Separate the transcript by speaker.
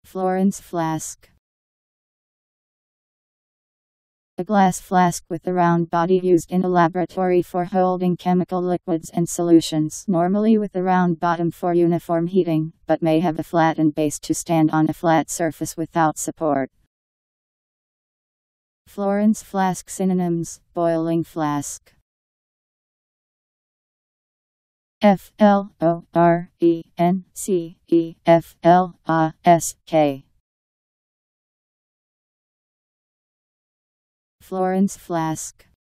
Speaker 1: Florence flask. A glass flask with a round body used in a laboratory for holding chemical liquids and solutions, normally with a round bottom for uniform heating, but may have a flattened base to stand on a flat surface without support. Florence flask synonyms: boiling flask. Florenceflask. Florence flask.